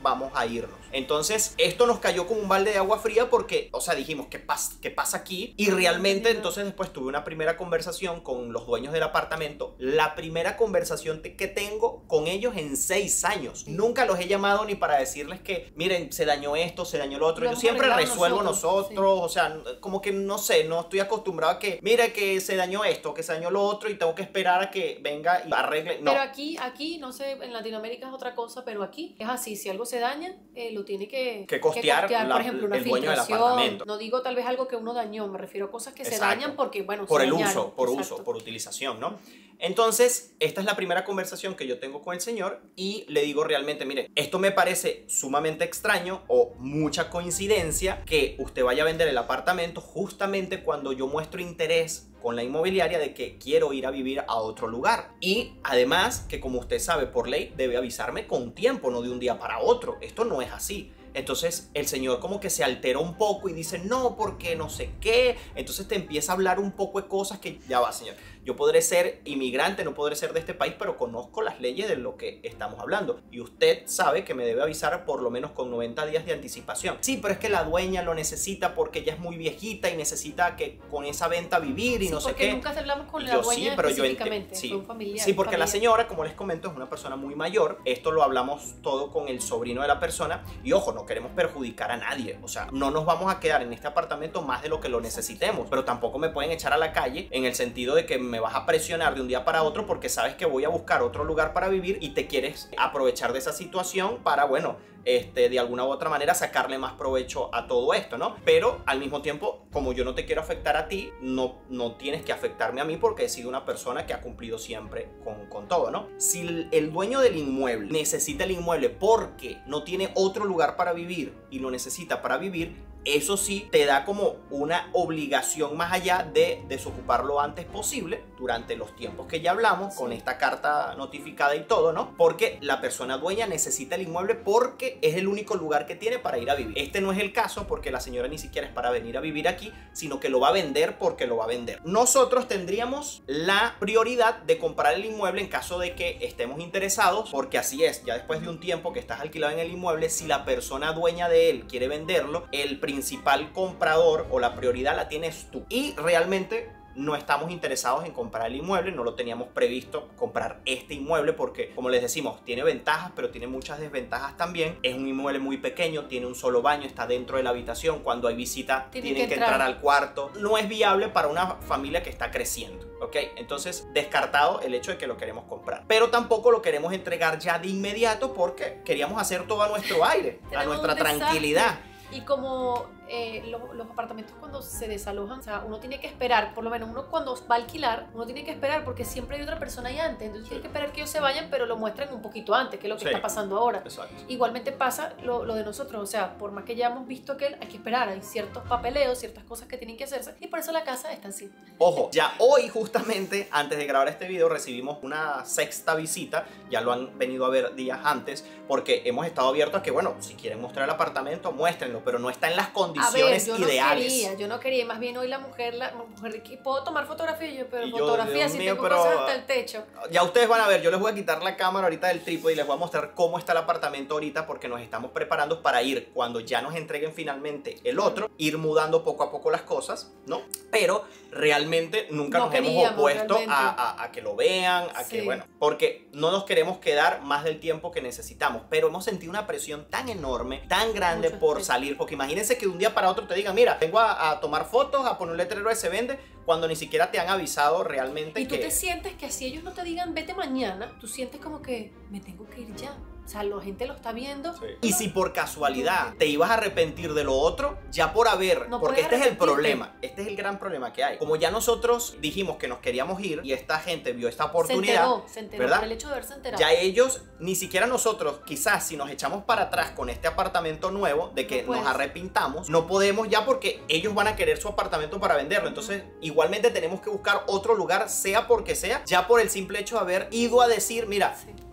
vamos a irnos. Entonces esto nos cayó como un balde de agua fría porque, o sea, dijimos, ¿qué pasa, qué pasa aquí? Y realmente entonces después tuve una primera conversación con los dueños del apartamento, la primera conversación que tengo con ellos en seis años. Nunca los he llamado ni para decirles que, miren, se dañó esto, se dañó lo otro. Yo siempre resuelvo nosotros, nosotros sí. O sea, como que no sé, no estoy acostumbrado a que, mira que se dañó esto, que se dañó lo otro y tengo que esperar a que venga y arregle. No. Pero aquí, aquí, no sé, en Latinoamérica es otra cosa, pero aquí es así, si algo se daña, eh, lo tiene que, que costear, que costear la, por ejemplo, una el dueño del filtración. apartamento. No digo tal vez algo que uno dañó, me refiero a cosas que Exacto. se dañan porque, bueno, por se el dañaron. uso, por Exacto. uso, por utilización, ¿no? Entonces, esta es la primera conversación que yo tengo con el señor y le digo realmente, mire, esto me parece sumamente extraño o mucha coincidencia que usted vaya a vender el apartamento justamente cuando yo muestro interés con la inmobiliaria de que quiero ir a vivir a otro lugar. Y además que, como usted sabe, por ley debe avisarme con tiempo, no de un día para otro. Esto no es así. Entonces el señor como que se altera un poco y dice, no, porque no sé qué. Entonces te empieza a hablar un poco de cosas que ya va, señor. Yo podré ser inmigrante, no podré ser de este país, pero conozco las leyes de lo que estamos hablando. Y usted sabe que me debe avisar por lo menos con noventa días de anticipación. Sí, pero es que la dueña lo necesita porque ella es muy viejita y necesita que con esa venta vivir y sí, no sé qué. porque nunca hablamos con la yo dueña sí, pero específicamente. Yo sí, fue un familiar, sí, porque familiar. la señora, como les comento, es una persona muy mayor. Esto lo hablamos todo con el sobrino de la persona. Y ojo, no queremos perjudicar a nadie. O sea, no nos vamos a quedar en este apartamento más de lo que lo necesitemos. Pero tampoco me pueden echar a la calle en el sentido de que me vas a presionar de un día para otro porque sabes que voy a buscar otro lugar para vivir y te quieres aprovechar de esa situación para, bueno, este, de alguna u otra manera sacarle más provecho a todo esto, ¿no? Pero al mismo tiempo, como yo no te quiero afectar a ti, no, no tienes que afectarme a mí porque he sido una persona que ha cumplido siempre con, con todo, ¿no? Si el, el dueño del inmueble necesita el inmueble porque no tiene otro lugar para vivir y lo necesita para vivir, eso sí te da como una obligación más allá de desocupar lo antes posible durante los tiempos que ya hablamos, sí, con esta carta notificada y todo, ¿no? Porque la persona dueña necesita el inmueble porque es el único lugar que tiene para ir a vivir. Este no es el caso porque la señora ni siquiera es para venir a vivir aquí, sino que lo va a vender porque lo va a vender. Nosotros tendríamos la prioridad de comprar el inmueble en caso de que estemos interesados, porque así es, ya después de un tiempo que estás alquilado en el inmueble, si la persona dueña de él quiere venderlo, el principal comprador o la prioridad la tienes tú. Y realmente no estamos interesados en comprar el inmueble, no lo teníamos previsto comprar este inmueble porque, como les decimos, tiene ventajas pero tiene muchas desventajas también. Es un inmueble muy pequeño, tiene un solo baño, está dentro de la habitación, cuando hay visita tienen, tienen que, que entrar. entrar al cuarto. No es viable para una familia que está creciendo, ¿ok? Entonces, descartado el hecho de que lo queremos comprar, pero tampoco lo queremos entregar ya de inmediato porque queríamos hacer todo a nuestro aire, a nuestra tranquilidad. Y como eh, los, los apartamentos cuando se desalojan, o sea, uno tiene que esperar, por lo menos uno cuando va a alquilar, uno tiene que esperar porque siempre hay otra persona ahí antes, entonces sí, tiene que esperar que ellos se vayan, pero lo muestren un poquito antes, que es lo que sí está pasando ahora. Exacto. Igualmente pasa lo, lo de nosotros, o sea, por más que ya hemos visto que hay que esperar, hay ciertos papeleos, ciertas cosas que tienen que hacerse y por eso la casa está así. Ojo, ya hoy justamente, antes de grabar este video, recibimos una sexta visita, ya lo han venido a ver días antes, porque hemos estado abiertos a que, bueno, si quieren mostrar el apartamento, muéstrenlo, pero no está en las condiciones a ver, yo ideales. No quería, yo no quería, más bien hoy la mujer, la mujer que puedo tomar fotografía, yo, pero y yo, fotografía si tengo pero, cosas hasta el techo. Ya ustedes van a ver, yo les voy a quitar la cámara ahorita del trípode y les voy a mostrar cómo está el apartamento ahorita porque nos estamos preparando para ir, cuando ya nos entreguen finalmente el otro, ir mudando poco a poco las cosas, ¿no? Pero realmente nunca no nos hemos opuesto a, a, a que lo vean, a sí. que, bueno, porque no nos queremos quedar más del tiempo que necesitamos, pero hemos sentido una presión tan enorme, tan grande Mucho, por sí. salir, porque imagínense que de un día para otro te digan, mira, vengo a, a tomar fotos, a poner un letrero de se vende, cuando ni siquiera te han avisado realmente. Y tú que... te sientes que si ellos no te digan vete mañana, tú sientes como que me tengo que ir ya. O sea, la gente lo está viendo. Sí. Y si por casualidad te ibas a arrepentir de lo otro, ya por haber, no porque este es el problema, este es el gran problema que hay. Como ya nosotros dijimos que nos queríamos ir y esta gente vio esta oportunidad, se enteró, se enteró, ¿verdad? Por el hecho de haberse enterado. Ya ellos, ni siquiera nosotros, quizás si nos echamos para atrás con este apartamento nuevo, de que no nos arrepintamos, no podemos ya porque ellos van a querer su apartamento para venderlo. Entonces, igualmente tenemos que buscar otro lugar, sea porque sea, ya por el simple hecho de haber ido a decir, mira, sí.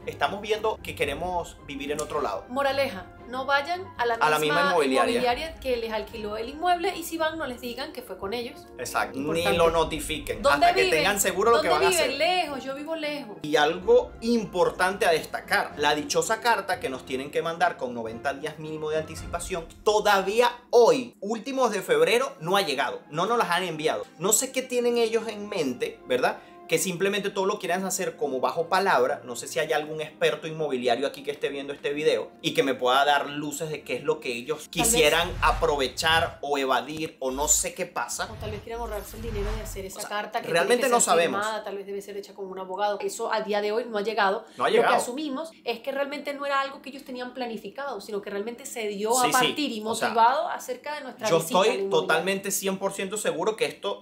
estamos viendo que queremos vivir en otro lado. Moraleja, no vayan a la misma, a la misma inmobiliaria. inmobiliaria que les alquiló el inmueble, y si van no les digan que fue con ellos. Exacto, Importante. Ni lo notifiquen ¿Dónde hasta viven? que tengan seguro lo que van a hacer. ¿Dónde viven? Lejos, yo vivo lejos. Y algo importante a destacar, la dichosa carta que nos tienen que mandar con noventa días mínimo de anticipación, todavía hoy, últimos de febrero, no ha llegado, no nos las han enviado. No sé qué tienen ellos en mente, ¿verdad? Que simplemente todo lo quieran hacer como bajo palabra. No sé si hay algún experto inmobiliario aquí que esté viendo este video y que me pueda dar luces de qué es lo que ellos quisieran aprovechar o evadir, o no sé qué pasa. O tal vez quieran ahorrarse el dinero de hacer esa O sea, carta que realmente tiene que no ser sabemos. firmada, tal vez debe ser hecha con un abogado. Eso a día de hoy no ha llegado. No ha Lo llegado. que asumimos es que realmente no era algo que ellos tenían planificado, sino que realmente se dio Sí, a sí. partir y O sea, motivado acerca de nuestra Yo visita a la estoy inmobiliaria. totalmente cien por ciento seguro que esto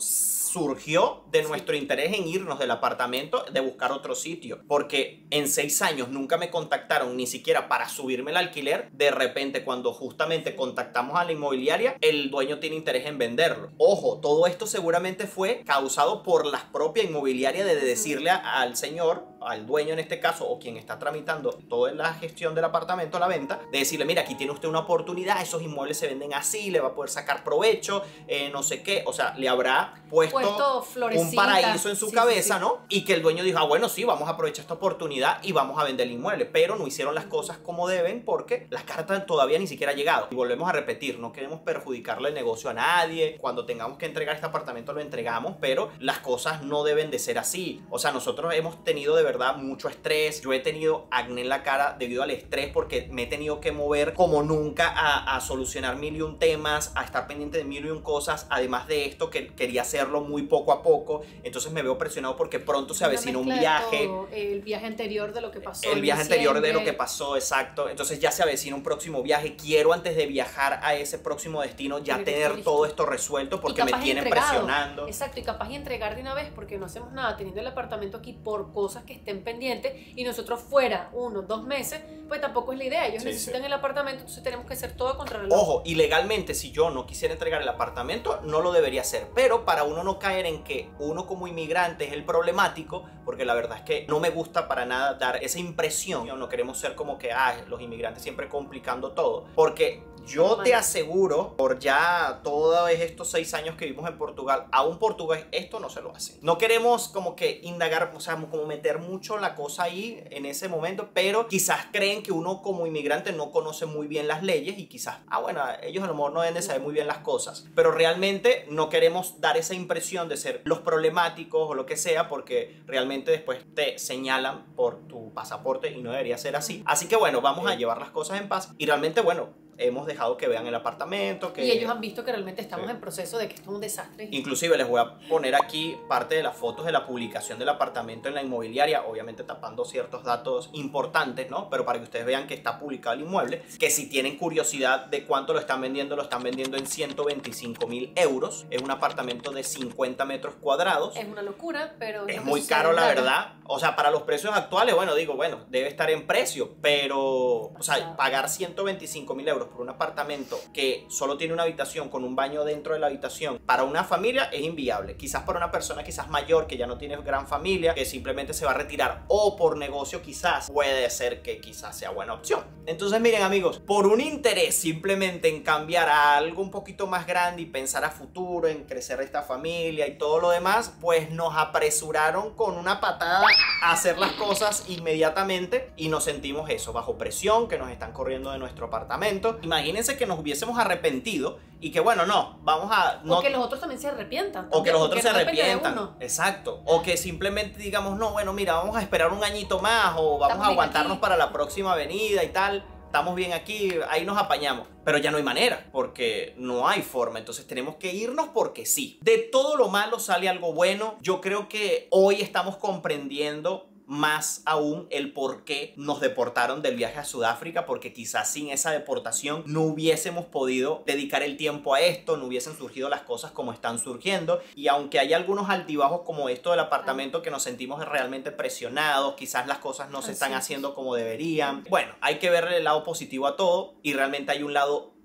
surgió de nuestro interés en irnos del apartamento, de buscar otro sitio, porque en seis años nunca me contactaron ni siquiera para subirme el alquiler. De repente, cuando justamente contactamos a la inmobiliaria, el dueño tiene interés en venderlo. Ojo, todo esto seguramente fue causado por la propia inmobiliaria, de decirle a, al señor, al dueño en este caso, o quien está tramitando toda la gestión del apartamento, la venta, de decirle: mira, aquí tiene usted una oportunidad, esos inmuebles se venden así, le va a poder sacar provecho, eh, no sé qué. O sea, le habrá puesto, Puesto un paraíso en su sí, cabeza, sí, sí. ¿no? Y que el dueño dijo: ah, bueno, sí, vamos a aprovechar esta oportunidad y vamos a vender el inmueble. Pero no hicieron las cosas como deben, porque la carta todavía ni siquiera ha llegado. Y volvemos a repetir, no queremos perjudicarle el negocio a nadie. Cuando tengamos que entregar este apartamento lo entregamos, pero las cosas no deben de ser así. O sea, nosotros hemos tenido de verdad mucho estrés. Yo he tenido acné en la cara debido al estrés, porque me he tenido que mover como nunca a, a solucionar mil y un temas, a estar pendiente de mil y un cosas. Además de esto, que quería hacerlo muy poco a poco, entonces me veo presionado porque pronto se avecina un viaje. Todo, el viaje anterior de lo que pasó. El viaje anterior de lo diciembre. que pasó, exacto. Entonces ya se avecina un próximo viaje. Quiero, antes de viajar a ese próximo destino, ya Tener tener listo. todo esto resuelto, porque Y me capaz tienen entregado. presionando. Exacto, y capaz y entregar de una vez, porque no hacemos nada teniendo el apartamento aquí por cosas que estén pendientes, y nosotros fuera uno, dos meses, pues tampoco es la idea. Ellos Sí, necesitan sí. el apartamento, entonces tenemos que hacer todo contra el reloj. Ojo, y legalmente, si yo no quisiera entregar el apartamento, no lo debería hacer. Pero para uno no caer en que uno como inmigrante es el problemático, porque la verdad es que no me gusta para nada dar esa impresión. No queremos ser como que, ah, los inmigrantes siempre complicando todo. Porque yo te aseguro, por ya todos estos seis años que vivimos en Portugal, a un portugués esto no se lo hace. No queremos como que indagar, o sea, como meter mucho la cosa ahí en ese momento, pero quizás creen que uno como inmigrante no conoce muy bien las leyes y quizás, ah, bueno, ellos a lo mejor no deben de saber muy bien las cosas. Pero realmente no queremos dar esa impresión de ser los problemáticos o lo que sea, porque realmente después te señalan por tu pasaporte y no debería ser así. Así que bueno, vamos a llevar las cosas en paz y realmente, bueno, hemos dejado que vean el apartamento, que... Y ellos han visto que realmente estamos Sí. en proceso de que esto es un desastre. Inclusive les voy a poner aquí parte de las fotos de la publicación del apartamento en la inmobiliaria, obviamente tapando ciertos datos importantes, ¿no? Pero para que ustedes vean que está publicado el inmueble, que si tienen curiosidad de cuánto lo están vendiendo, lo están vendiendo en ciento veinticinco mil euros. Es un apartamento de cincuenta metros cuadrados. Es una locura, pero... Es no muy sucede caro, la nada. verdad. O sea, para los precios actuales, bueno, digo, bueno, debe estar en precio, pero, o sea, pagar ciento veinticinco mil euros por un apartamento que solo tiene una habitación con un baño dentro de la habitación, para una familia es inviable. Quizás para una persona quizás mayor que ya no tiene gran familia, que simplemente se va a retirar, o por negocio quizás, puede ser que quizás sea buena opción. Entonces miren amigos, por un interés simplemente en cambiar a algo un poquito más grande y pensar a futuro, en crecer esta familia y todo lo demás, pues nos apresuraron con una patada a hacer las cosas inmediatamente y nos sentimos eso, bajo presión, que nos están corriendo de nuestro apartamento. Imagínense que nos hubiésemos arrepentido y que bueno, no, vamos a... No, o que los otros también se arrepientan. o que también, los otros porque se no depende de arrepientan. uno. Exacto. O que simplemente digamos, no, bueno, mira, vamos a esperar un añito más o vamos Estamos a bien aguantarnos aquí. para la próxima avenida y tal. Estamos bien aquí, ahí nos apañamos. Pero ya no hay manera, porque no hay forma. Entonces tenemos que irnos porque sí. De todo lo malo sale algo bueno. Yo creo que hoy estamos comprendiendo más aún el por qué nos deportaron del viaje a Sudáfrica, porque quizás sin esa deportación no hubiésemos podido dedicar el tiempo a esto, no hubiesen surgido las cosas como están surgiendo. Y aunque hay algunos altibajos como esto del apartamento, que nos sentimos realmente presionados, quizás las cosas no se están haciendo como deberían, bueno, hay que verle el lado positivo a todo y realmente hay un lado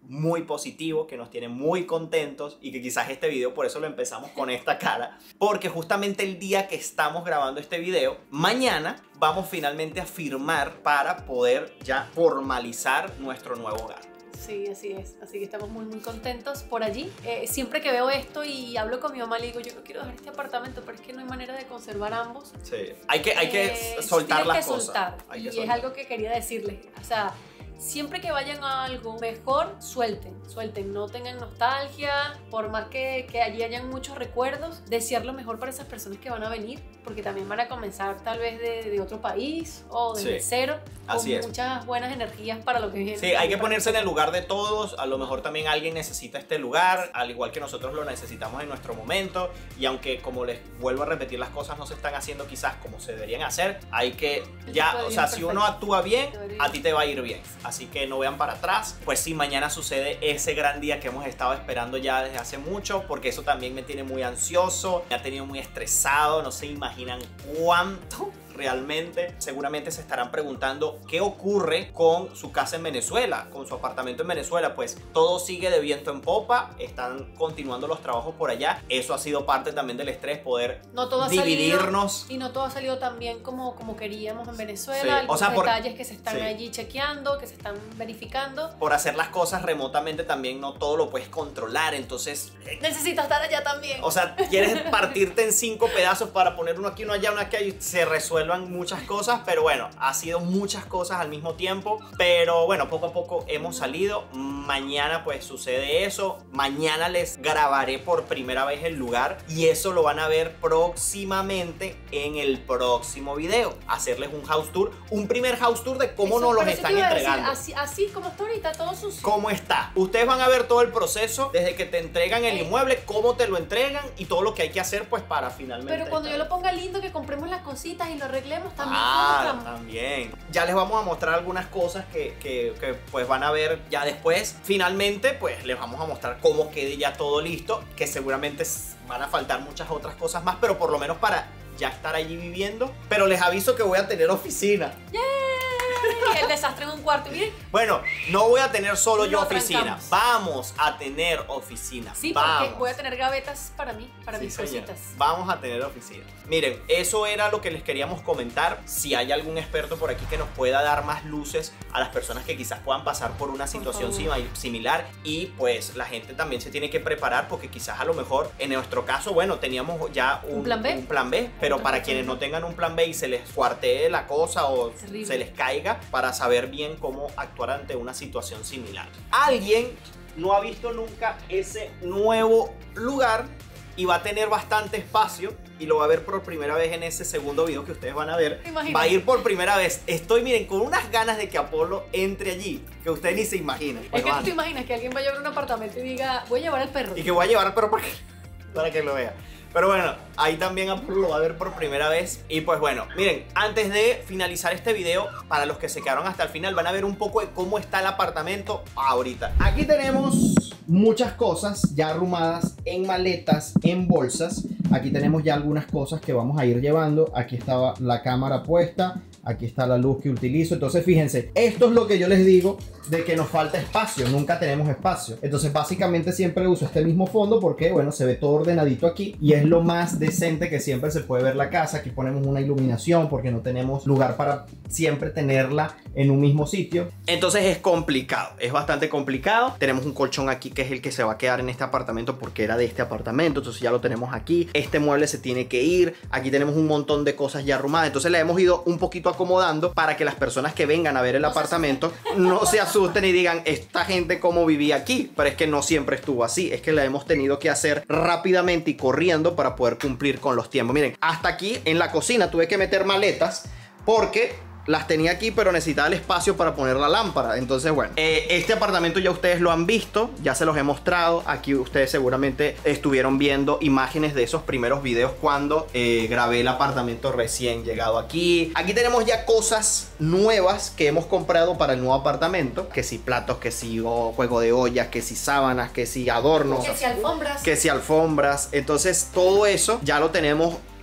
muy positivo, que nos tiene muy contentos y que quizás este video por eso lo empezamos con esta cara, porque justamente el día que estamos grabando este video, mañana vamos finalmente a firmar para poder ya formalizar nuestro nuevo hogar. Sí, así es. Así que estamos muy, muy contentos por allí. Eh, siempre que veo esto y hablo con mi mamá, le digo, yo no quiero dejar este apartamento, pero es que no hay manera de conservar ambos. Sí, hay que, hay que Eh, soltar tienes las que cosas. soltar. Hay Y que es soltar. algo que quería decirles. O sea, siempre que vayan a algo mejor, suelten, suelten, no tengan nostalgia, por más que, que allí hayan muchos recuerdos, desear lo mejor para esas personas que van a venir, porque también van a comenzar tal vez de, de otro país o desde Sí, cero, con así es. muchas buenas energías para lo que viene. Sí, hay que ponerse en el lugar de todos. A lo mejor también alguien necesita este lugar, al igual que nosotros lo necesitamos en nuestro momento. Y aunque, como les vuelvo a repetir, las cosas no se están haciendo quizás como se deberían hacer, hay que ya, o sea, si uno actúa bien, a ti te va a ir bien. Así que no vean para atrás. Pues sí, mañana sucede ese gran día que hemos estado esperando ya desde hace mucho, porque eso también me tiene muy ansioso, me ha tenido muy estresado. No se imaginan cuánto realmente. Seguramente se estarán preguntando qué ocurre con su casa en Venezuela, con su apartamento en Venezuela. Pues todo sigue de viento en popa, están continuando los trabajos por allá. Eso ha sido parte también del estrés, poder no todo ha dividirnos. Salido, y no todo ha salido tan bien como, como queríamos en Venezuela. Sí, Algunos o sea, por, detalles que se están sí. allí chequeando, que se están verificando. Por hacer las cosas remotamente también no todo lo puedes controlar, entonces... Necesito estar allá también. O sea, quieres partirte en cinco pedazos para poner uno aquí, uno allá, uno aquí, y se resuelvan muchas cosas, pero bueno, ha sido muchas cosas al mismo tiempo, pero bueno, poco a poco hemos salido. Mañana pues sucede eso, mañana les grabaré por primera vez el lugar y eso lo van a ver próximamente en el próximo video, hacerles un house tour, un primer house tour de cómo Eso, nos los pero eso están te iba a entregando. decir, así, así como está ahorita, todo sucio. ¿Cómo está? Ustedes van a ver todo el proceso desde que te entregan el Eh. inmueble, cómo te lo entregan y todo lo que hay que hacer pues para finalmente... Pero cuando yo estar- lo ponga lindo, que compremos las cositas y lo arreglemos también. Ah, ¿cómo estamos? también. Ya les vamos a mostrar algunas cosas que, que, que, pues van a ver ya después. Finalmente pues les vamos a mostrar cómo quede ya todo listo, que seguramente s- van a faltar muchas otras cosas más, pero por lo menos para ya estar allí viviendo. Pero les aviso que voy a tener oficina. Y el desastre en un cuarto. Miren, Bueno, no voy a tener solo Lo yo oficina, trancamos. vamos a tener oficina. sí, vamos. porque voy a tener gavetas para mí, para Sí, mis señora. cositas. Vamos a tener oficina. Miren, eso era lo que les queríamos comentar. Si hay algún experto por aquí que nos pueda dar más luces a las personas que quizás puedan pasar por una situación favor. sima- similar, y pues la gente también se tiene que preparar, porque quizás a lo mejor en nuestro caso, bueno, teníamos ya un, ¿Un plan B? un plan B, pero para quienes no tengan un plan B y se les cuartee la cosa o Terrible. se les caiga, para saber bien cómo actuar ante una situación similar. Alguien no ha visto nunca ese nuevo lugar y va a tener bastante espacio y lo va a ver por primera vez en ese segundo video que ustedes van a ver. ¿Te imaginas? Va a ir por primera vez. Estoy, miren, con unas ganas de que Apolo entre allí que ustedes ni se imaginan. Es que Van. tú te imaginas que alguien vaya a ver un apartamento y diga, voy a llevar al perro. Y que voy a llevar al perro para que, para que lo vea. Pero bueno, ahí también Apolo lo va a ver por primera vez. Y pues bueno, miren, antes de finalizar este video, para los que se quedaron hasta el final, van a ver un poco de cómo está el apartamento ahorita. Aquí tenemos muchas cosas ya arrumadas en maletas, en bolsas. Aquí tenemos ya algunas cosas que vamos a ir llevando. Aquí estaba la cámara puesta. Aquí está la luz que utilizo. Entonces fíjense, esto es lo que yo les digo de que nos falta espacio, nunca tenemos espacio. Entonces básicamente siempre uso este mismo fondo porque bueno, se ve todo ordenadito aquí y es lo más decente que siempre se puede ver la casa. Aquí ponemos una iluminación porque no tenemos lugar para siempre tenerla en un mismo sitio. Entonces es complicado, es bastante complicado. Tenemos un colchón aquí que es el que se va a quedar en este apartamento porque era de este apartamento, entonces ya lo tenemos aquí. Este mueble se tiene que ir. Aquí tenemos un montón de cosas ya arrumadas, entonces le hemos ido un poquito acomodando para que las personas que vengan a ver el No se apartamento no se asusten y digan, esta gente cómo vivía aquí. Pero es que no siempre estuvo así, es que la hemos tenido que hacer rápidamente y corriendo para poder cumplir con los tiempos. Miren, hasta aquí en la cocina tuve que meter maletas porque las tenía aquí, pero necesitaba el espacio para poner la lámpara. Entonces, bueno, eh, este apartamento ya ustedes lo han visto, ya se los he mostrado. Aquí ustedes seguramente estuvieron viendo imágenes de esos primeros videos cuando eh, grabé el apartamento recién llegado aquí. Aquí tenemos ya cosas nuevas que hemos comprado para el nuevo apartamento. Que si platos, que si oh, juego de ollas, que si sábanas, que si adornos, Que si alfombras. que si alfombras. Entonces todo eso ya lo tenemos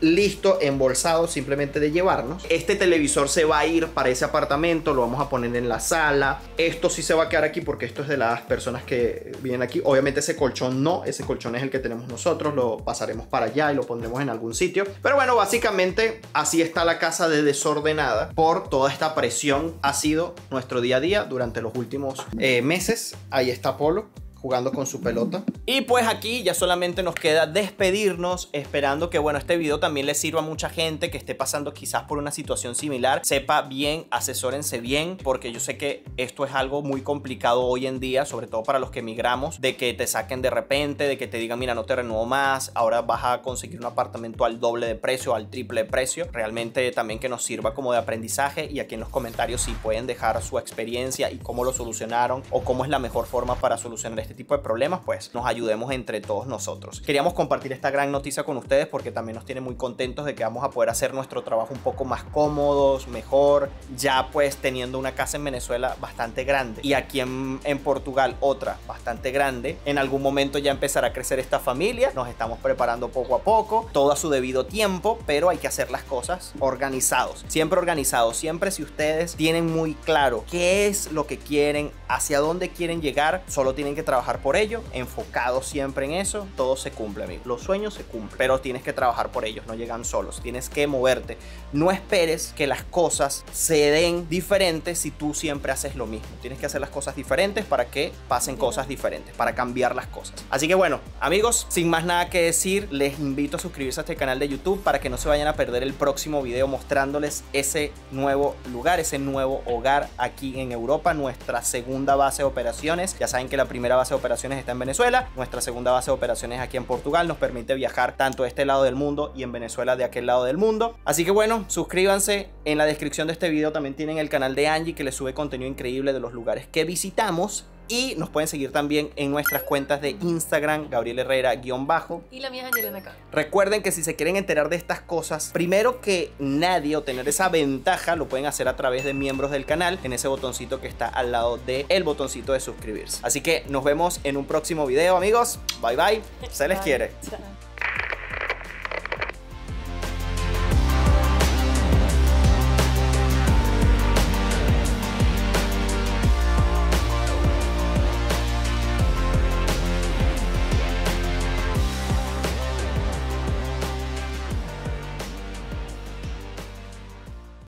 listo, embolsado, simplemente de llevarnos. Este televisor se va a ir para ese apartamento, lo vamos a poner en la sala. Esto sí se va a quedar aquí porque esto es de las personas que vienen aquí. Obviamente ese colchón no, ese colchón es el que tenemos nosotros, lo pasaremos para allá y lo pondremos en algún sitio. Pero bueno, básicamente así está la casa de desordenada por toda esta presión. Ha sido nuestro día a día durante los últimos eh, meses. Ahí está Polo jugando con su pelota. Y pues aquí ya solamente nos queda despedirnos, esperando que bueno, este video también le sirva a mucha gente que esté pasando quizás por una situación similar. Sepa bien, asesórense bien, porque yo sé que esto es algo muy complicado hoy en día, sobre todo para los que emigramos, de que te saquen de repente, de que te digan, mira, no te renuevo más, ahora vas a conseguir un apartamento al doble de precio, al triple de precio. Realmente también que nos sirva como de aprendizaje, y aquí en los comentarios si pueden dejar su experiencia y cómo lo solucionaron o cómo es la mejor forma para solucionar este tipo de problemas, pues nos ayudemos entre todos nosotros. Queríamos compartir esta gran noticia con ustedes porque también nos tiene muy contentos de que vamos a poder hacer nuestro trabajo un poco más cómodos, mejor, ya pues teniendo una casa en Venezuela bastante grande y aquí en, en Portugal otra bastante grande. En algún momento ya empezará a crecer esta familia, nos estamos preparando poco a poco, todo a su debido tiempo, pero hay que hacer las cosas organizados, siempre organizados, siempre si ustedes tienen muy claro qué es lo que quieren, hacia dónde quieren llegar, solo tienen que trabajar por ello, enfocados siempre en eso, todo se cumple, amigo. Los sueños se cumplen, pero tienes que trabajar por ellos, no llegan solos, tienes que moverte. No esperes que las cosas se den diferentes si tú siempre haces lo mismo. Tienes que hacer las cosas diferentes para que pasen cosas diferentes, para cambiar las cosas. Así que bueno, amigos, sin más nada que decir, les invito a suscribirse a este canal de YouTube para que no se vayan a perder el próximo video mostrándoles ese nuevo lugar, ese nuevo hogar aquí en Europa, nuestra segunda base de operaciones. Ya saben que la primera base de operaciones está en Venezuela, nuestra segunda base de operaciones aquí en Portugal, nos permite viajar tanto a este lado del mundo y en Venezuela de aquel lado del mundo. Así que bueno, suscríbanse, en la descripción de este video también tienen el canal de Angie que les sube contenido increíble de los lugares que visitamos. Y nos pueden seguir también en nuestras cuentas de Instagram, Gabriel Herrera guión bajo. Y la mía es Angelina acá. Recuerden que si se quieren enterar de estas cosas, primero que nadie o tener esa ventaja, lo pueden hacer a través de miembros del canal, en ese botoncito que está al lado del botoncito de suscribirse. Así que nos vemos en un próximo video, amigos. Bye bye. Se les Bye. quiere. Chao.